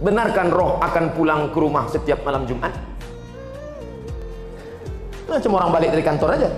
Benarkan roh akan pulang ke rumah setiap malam Jumat? Nah, cuma orang balik dari kantor aja.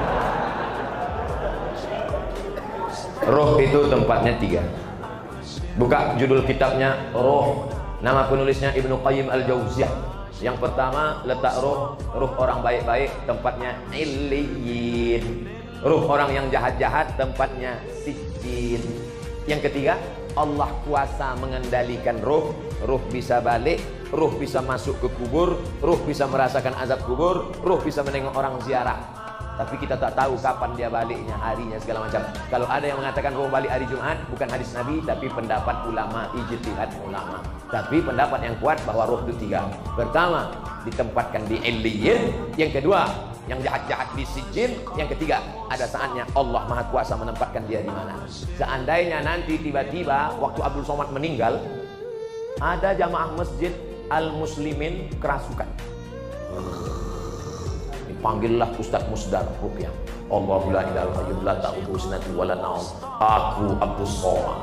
Roh itu tempatnya 3. Buka judul kitabnya Roh. Nama penulisnya Ibnu Qayyim Al-Jauziyah. Yang pertama, letak roh orang baik-baik tempatnya Illiyin. Ruh orang yang jahat-jahat tempatnya Sijjin. Yang ketiga, Allah kuasa mengendalikan ruh. Ruh bisa balik, ruh bisa masuk ke kubur, ruh bisa merasakan azab kubur, ruh bisa menengok orang ziarah. Tapi kita tak tahu kapan dia baliknya, harinya, segala macam. Kalau ada yang mengatakan ruh balik hari Jumat, bukan hadis Nabi, tapi pendapat ulama, ijtihad ulama. Tapi pendapat yang kuat bahwa ruh itu 3. Pertama, ditempatkan di Illiyin. Yang kedua, yang jahat-jahat di Sijjin. Yang ketiga, ada saatnya Allah Maha Kuasa menempatkan dia di mana. Seandainya nanti tiba-tiba waktu Abdul Somad meninggal, ada jamaah masjid Al-Muslimin kerasukan. Dipanggillah Ustadz Musdar ruqyah. Allahu la ilaha illallah la ta'khudhuhu sinatun wa la nawm. Aku Abdul Somad.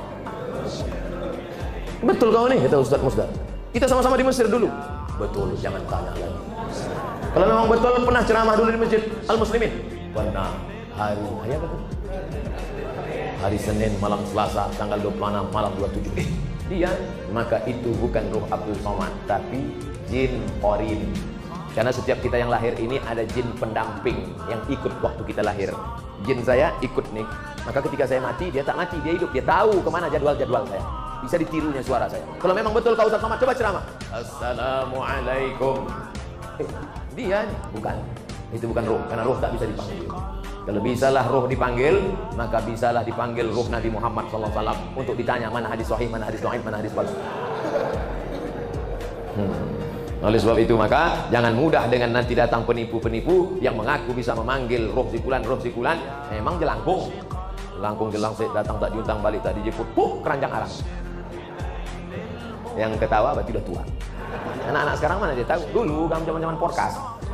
Betul kau nih, kata Ustadz Musdar. Kita sama-sama di Mesir dulu. Betul, jangan tanya lagi. Kalau memang betul pernah ceramah dulu di masjid Al-Muslimin. Pernah. Hari Senin malam Selasa tanggal 26 malam 27. Dia, maka itu bukan ruh Abdul Somad, tapi jin qarin. Karena setiap kita yang lahir ini ada jin pendamping yang ikut waktu kita lahir. Jin saya ikut nih. Maka ketika saya mati, dia tak mati, dia hidup. Dia tahu kemana jadwal-jadwal saya. Bisa ditirunya suara saya. Kalau memang betul kau Ustaz Somad, coba ceramah. Assalamualaikum. Dia bukan. Itu bukan ruh, karena ruh tak bisa dipanggil. Kalau bisalah ruh dipanggil, maka bisalah dipanggil ruh Nabi Muhammad SAW untuk ditanya mana hadis sahih, mana hadis dhaif, mana hadis palsu. Oleh sebab itu maka jangan mudah dengan nanti datang penipu-penipu yang mengaku bisa memanggil ruh sikulan, memang jelangkung. Jelangkung datang tak diundang, balik tak dijemput, keranjang arang. Yang ketawa berarti udah tua. Anak-anak sekarang mana dia tahu? Dulu zaman-zaman podcast